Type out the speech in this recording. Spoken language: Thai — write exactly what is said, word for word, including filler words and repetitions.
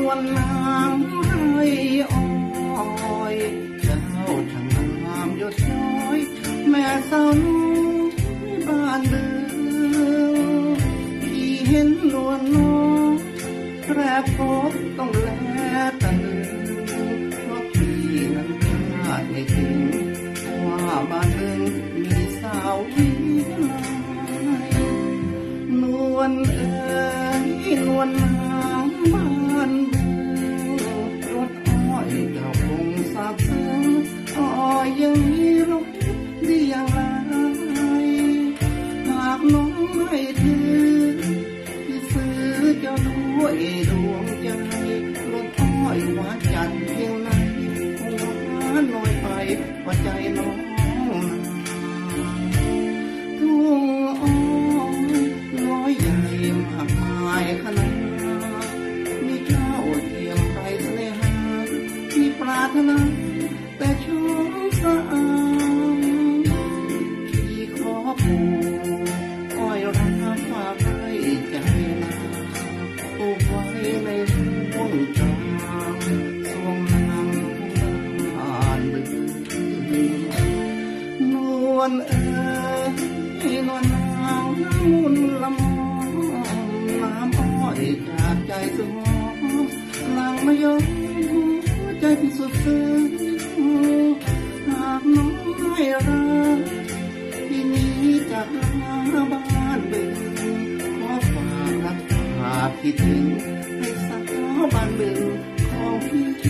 วลนางให้อ้อยเจ้าช่างงามยศย้อยแม่สาวน้อยบ้านเดิมที่เห็นนวลน้องแรกพบต้องแลตะลึงเพราะพี่นั้นคาดไม่ถึงว่าบ้านเดิมมีสาววิไลนวลเอ๋ยนวลนางบ้านเดิมรถอ้อยเจ้าคงสาบซึ้งอ้อยยังมีรถดีอย่างไรหากน้องไม่ถือที่ซื้อเจ้าด้วยดวงใจรถอ้อยหวานจัดเพียงไหนคงหวานน้อยไปกว่าใจน้องทุ่งอ้อยน้อยใหญ่มากมายขนาดมีเจ้าเทียมใครเสน่หาที่ปรารถนาแต่ชมสะอาดที่ขอผูกอ้อยรักฝากให้ใจนาปลูกไว้ในห้วงจางสวงนางบ้านเดิมนวลเอ๋ยนวลนางน้ำมุนละมองน้ำอ้อยจากใจสมองนางไม่ยอมใจพิสุทธิ์ซึ้งหากน้องไม่รักที่นี้จากลาบ้านเดิมขอฝากรักฝากคิดถึงให้สาวบ้านเดิมของพี่